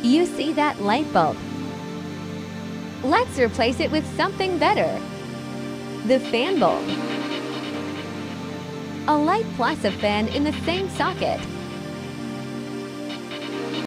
You see that light bulb? Let's replace it with something better. The fan bulb. A light plus a fan in the same socket